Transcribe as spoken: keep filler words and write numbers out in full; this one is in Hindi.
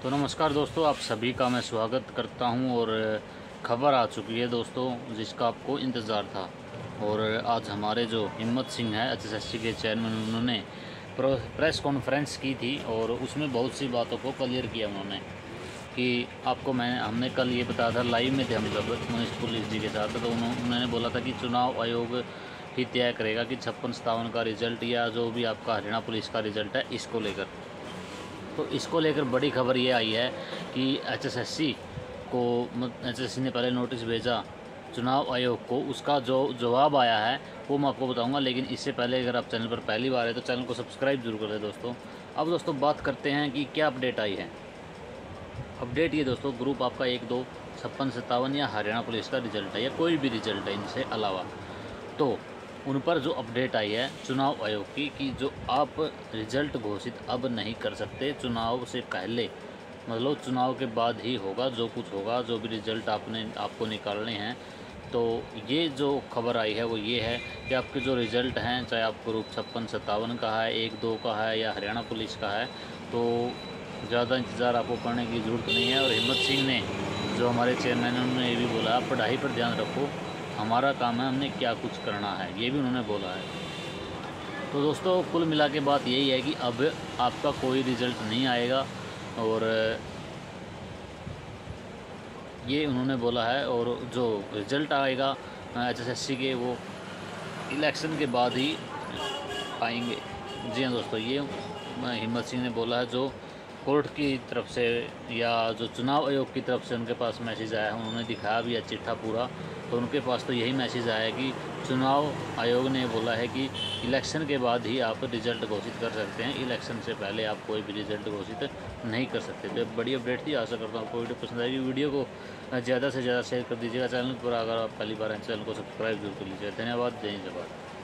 तो नमस्कार दोस्तों, आप सभी का मैं स्वागत करता हूं। और खबर आ चुकी है दोस्तों जिसका आपको इंतज़ार था। और आज हमारे जो हिम्मत सिंह है एच एस एस सी के चेयरमैन, उन्होंने प्रेस कॉन्फ्रेंस की थी और उसमें बहुत सी बातों को क्लियर किया उन्होंने। कि आपको मैं हमने कल ये बताया था, लाइव में थे हम जब मनीष पुलिस जी के साथ, तो उन्होंने बोला था कि चुनाव आयोग ही तय करेगा कि छप्पन सत्तावन का रिज़ल्ट या जो भी आपका हरियाणा पुलिस का रिज़ल्ट है इसको लेकर। तो इसको लेकर बड़ी खबर ये आई है कि एच एस एस सी को एच एस एस सी ने पहले नोटिस भेजा चुनाव आयोग को, उसका जो जवाब आया है वो मैं आपको बताऊंगा। लेकिन इससे पहले अगर आप चैनल पर पहली बार है तो चैनल को सब्सक्राइब जरूर कर दें दोस्तों। अब दोस्तों बात करते हैं कि क्या अपडेट आई है। अपडेट ये दोस्तों, ग्रुप आपका एक दो छप्पन सत्तावन या हरियाणा पुलिस का रिजल्ट है या कोई भी रिजल्ट है इनसे अलावा, तो उन पर जो अपडेट आई है चुनाव आयोग की कि जो आप रिजल्ट घोषित अब नहीं कर सकते, चुनाव से पहले मतलब चुनाव के बाद ही होगा जो कुछ होगा, जो भी रिजल्ट आपने आपको निकालने हैं। तो ये जो खबर आई है वो ये है कि आपके जो रिज़ल्ट हैं, चाहे आप ग्रुप छप्पन सत्तावन का है, एक दो का है या हरियाणा पुलिस का है, तो ज़्यादा इंतज़ार आपको करने की ज़रूरत नहीं है। और हिम्मत सिंह ने जो हमारे चेयरमैन उन्होंने ये भी बोला, पढ़ाई पर ध्यान रखो, हमारा काम है हमने क्या कुछ करना है, ये भी उन्होंने बोला है। तो दोस्तों कुल मिला के बात यही है कि अब आपका कोई रिज़ल्ट नहीं आएगा और ये उन्होंने बोला है। और जो रिज़ल्ट आएगा एच एस एस सी के वो इलेक्शन के बाद ही आएंगे। जी हाँ दोस्तों, ये हिम्मत सिंह ने बोला है। जो कोर्ट की तरफ से या जो चुनाव आयोग की तरफ से उनके पास मैसेज आया है, उन्होंने दिखाया भी है चिट्ठा पूरा, तो उनके पास तो यही मैसेज आया है कि चुनाव आयोग ने बोला है कि इलेक्शन के बाद ही आप रिज़ल्ट घोषित कर सकते हैं, इलेक्शन से पहले आप कोई भी रिज़ल्ट घोषित नहीं कर सकते। तो बड़ी अपडेट थी। आशा करता हूँ आपको वीडियो पसंद आएगी। वीडियो को ज़्यादा से ज़्यादा शेयर कर दीजिएगा। चैनल पर अगर आप पहली बार हैं चैनल को सब्सक्राइब जरूर कर लीजिएगा। धन्यवाद। जय हिंद।